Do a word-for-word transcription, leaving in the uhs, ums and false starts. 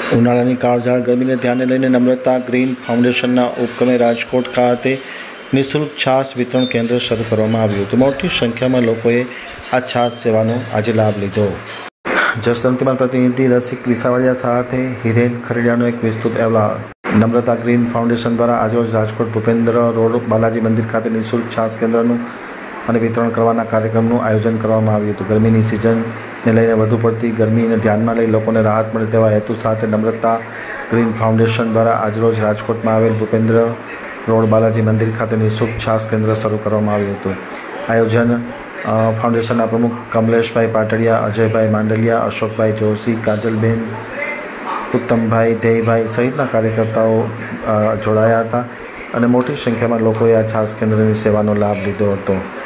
ઉનાળાની કાળઝાળ ગરમીને ધ્યાને લઈને નમ્રતા ગ્રીન ફાઉન્ડેશનના ઉપક્રમે રાજકોટ ખાતે નિઃશુલ્ક છાશ વિતરણ કેન્દ્ર શરૂ કરવામાં આવ્યું હતું. મોટી સંખ્યામાં લોકોએ આ છાશ સેવાનો આજે લાભ લીધો. જસદંતીમાં પ્રતિનિધિ રસિક વિસાવડિયા સાથે હિરેન ખરેડિયાનો એક વિસ્તૃત અહેવાલ. નમ્રતા ગ્રીન ફાઉન્ડેશન દ્વારા આજરોજ રાજકોટ ભૂપેન્દ્ર રોડ બાલાજી મંદિર ખાતે નિઃશુલ્ક છાશ કેન્દ્રનું અને વિતરણ કરવાના કાર્યક્રમનું આયોજન કરવામાં આવ્યું હતું. ગરમીની સિઝનને લઈને વધુ પડતી ગરમીને ધ્યાનમાં લઈ લોકોને રાહત મળે તેવા હેતુ સાથે નમ્રતા ગ્રીન ફાઉન્ડેશન દ્વારા આજરોજ રાજકોટમાં આવેલ ભૂપેન્દ્ર રોડ બાલાજી મંદિર ખાતે નિઃશુલ્ક છાશ કેન્દ્ર શરૂ કરવામાં આવ્યું હતું. આયોજન ફાઉન્ડેશનના પ્રમુખ કમલેશભાઈ પાટડિયા, અજયભાઈ માંડલિયા, અશોકભાઈ જોશી, કાજલબેન, ઉત્તમભાઈ, ધેયભાઈ સહિતના કાર્યકર્તાઓ જોડાયા હતા અને મોટી સંખ્યામાં લોકોએ આ છાશ કેન્દ્રની સેવાનો લાભ લીધો હતો.